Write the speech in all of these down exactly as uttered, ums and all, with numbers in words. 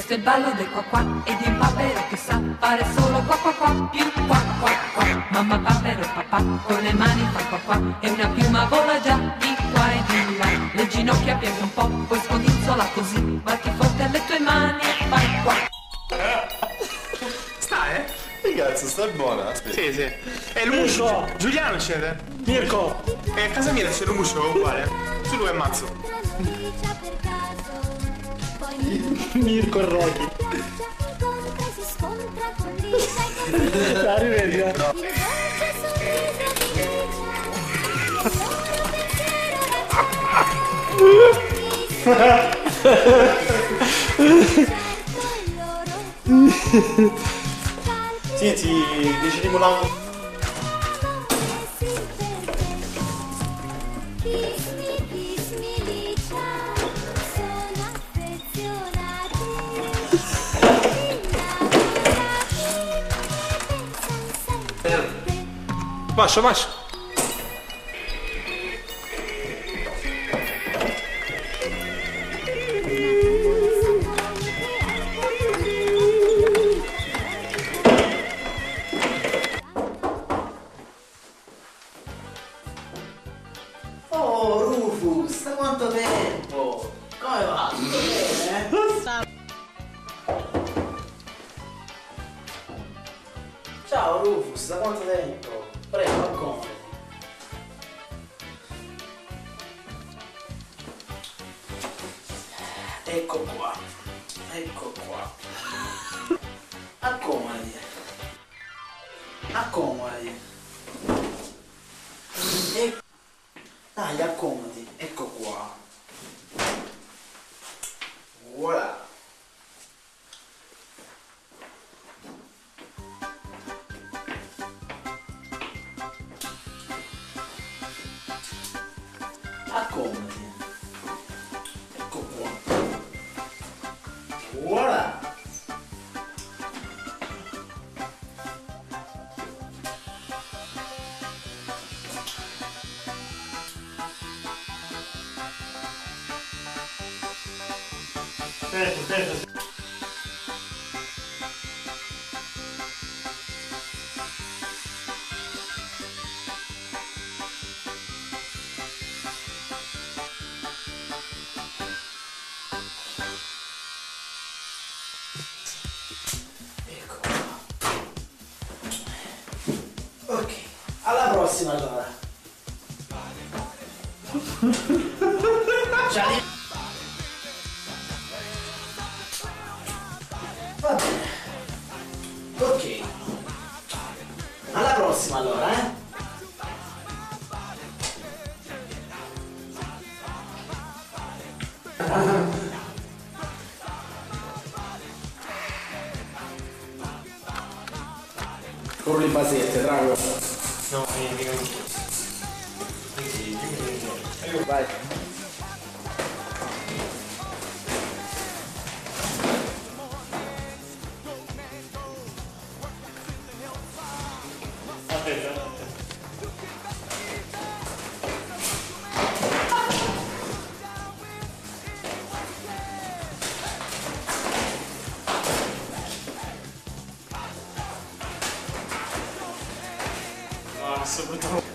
Questo è il ballo del qua qua e di un papero che sa fare solo qua qua qua, più qua qua qua. Mamma papero e papà con le mani fa qua qua e una piuma vola già di qua e di là. Le ginocchia piega un po', poi scodinzola così, batti forte alle tue mani e fai qua. Sta, eh? Che cazzo, sta buona? Aspetta. Sì, sì. È l'umuscio. Giuliano c'è. Mirko. E a casa mia c'è l'umuscio uguale. Tu lo ammazzo. Mirko e Rocky. La rivedi, eh? No. Senti, decidiamo la... Baixo, baixo. Oh Rufus, da quanto tempo? Come va? Tutto bene? Ciao Rufus, da quanto tempo? Prego, accomodati. Ecco qua, ecco qua. Accomodati. Accomodati. E... Dai, accomodati, ecco qua. Voilà. Accomodati. Ecco qua. Voilà. Aspetta, aspetta. Ecco qua. Ok, alla prossima allora. Ciao. Va bene. Ok. Alla prossima allora, eh? Con le basette, trago. No, niente, niente. Vai. Aspetta. Ah, soprattutto.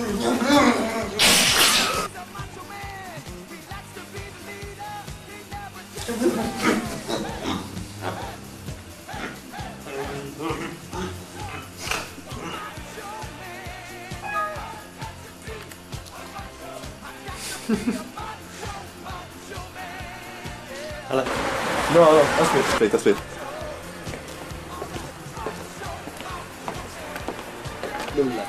Allora. No, no, aspetta, aspetta, aspetta. Nulla.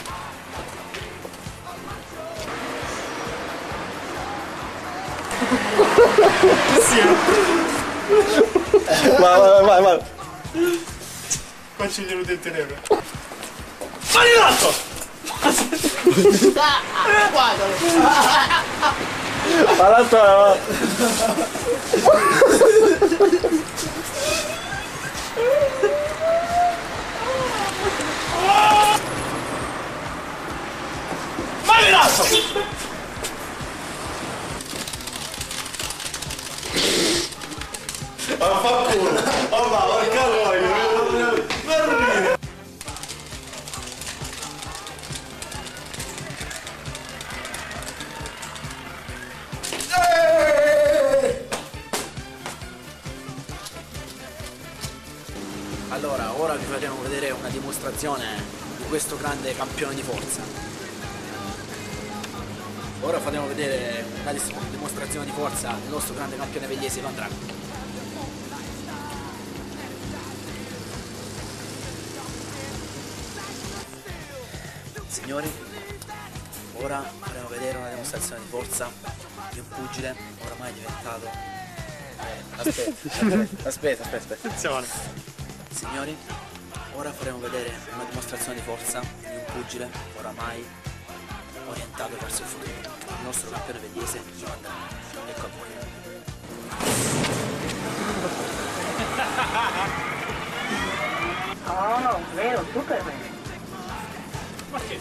Vai, vai, vai, vai. Faccio il glielo del tenere. Mani in alto! Guardalo! All'altra. Mani in alto! Ma fa culo! Oh ma porca voglia! Non ridere! Allora, ora vi faremo vedere una dimostrazione di questo grande campione di forza. Ora faremo vedere una dis- dimostrazione di forza del nostro grande campione vegliese Ivan Drago. Signori, ora faremo vedere una dimostrazione di forza di un pugile oramai diventato... Eh, aspetta, aspetta, aspetta, aspetta. Attenzione. Signori, ora faremo vedere una dimostrazione di forza di un pugile oramai orientato verso il futuro. Il nostro campione vegliese Ivan Drago. Ecco a voi. Oh, vero, Superman. Ma che?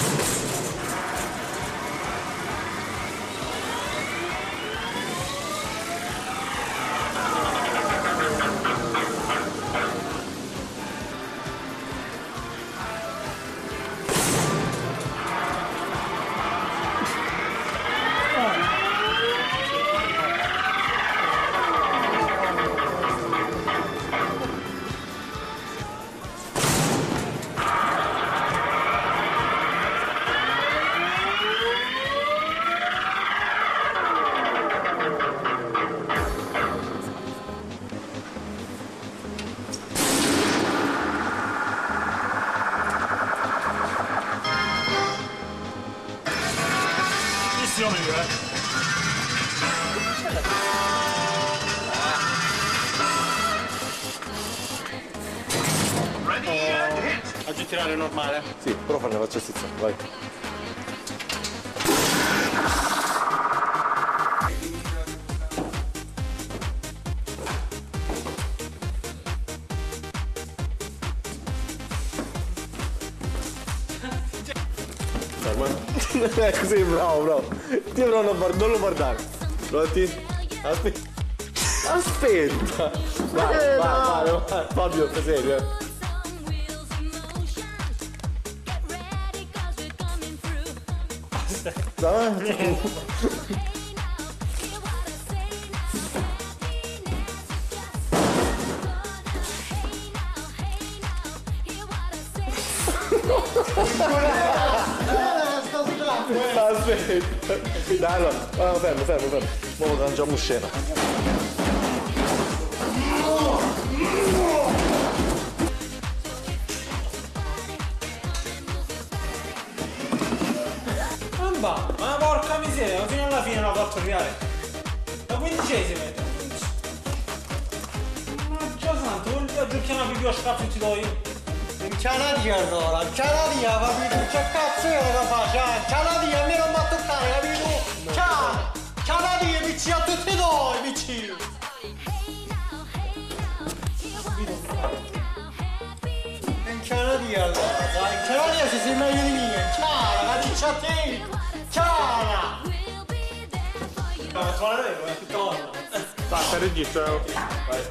Meglio, eh. Oh, a girare normale? Sì, però fanno la faccia stessa, vai. È così, bravo, bravo. Ti però non, non lo guardare. Pronti? Aspetta. Aspetta. Vai, vai, vai, vai. Fabio, sei serio? Davanti. Aspetta. Dai, allora, allora, fermo, fermo, fermo. Ora lo lanciamo in scena. Ma, ma porca miseria, fino alla fine l'ha fatto arrivare. La quindicesima. Ma già santo, vuol dire che una video a scappo ti do io. Non c'è la dia allora, non c'è la dia, capito? Non c'è cazzo io che fa, c'è, c'è la dia, a me non mi ha toccare, capito? C'è, c'è la dia, piccino a tutti noi, piccino. Non c'è la dia allora, dai, c'è la dia se sei meglio di me, ciao, la dice a te, ciao! Ma suona lei, è tutta ora. Basta, registro. Vai.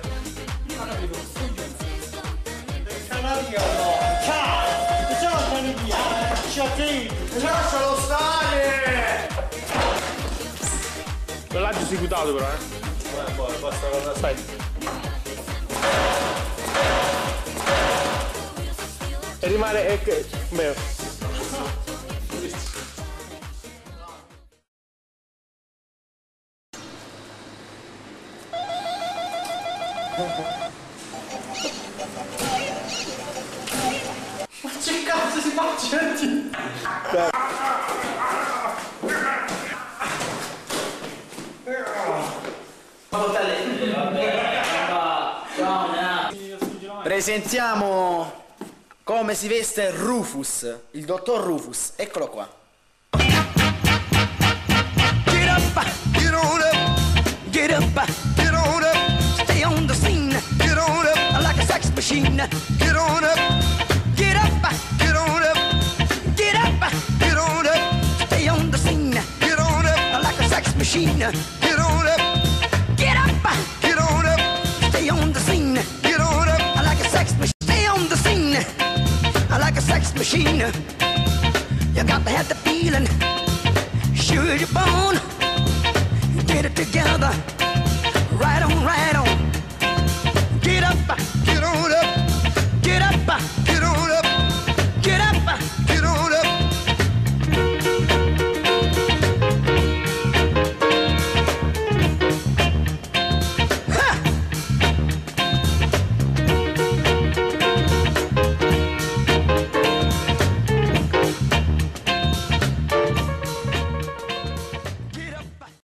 C'è la dia allora, ciao! Ciao, c'è la dia, dice a te. sì! Lascialo stare! L'ho esecutato però, eh. Eh, poi basta guardare. Aspetta. E rimane... E che... Beh. Ma che cazzo si fa, gente? Presentiamo come si veste Rufus, il dottor Rufus, eccolo qua. Get up, get on up, get up, get on up, stay on the scene, get on up, like a sex machine, get on up, get up, get on up, get up, get on up, stay on the scene, get on up, like a sex machine, get on up, get up, get on up, stay on the scene, get on up, like a sex machine, stay on the scene, like a sex machine, you got to have the feeling. Sure you're born, get it together, right on, right on.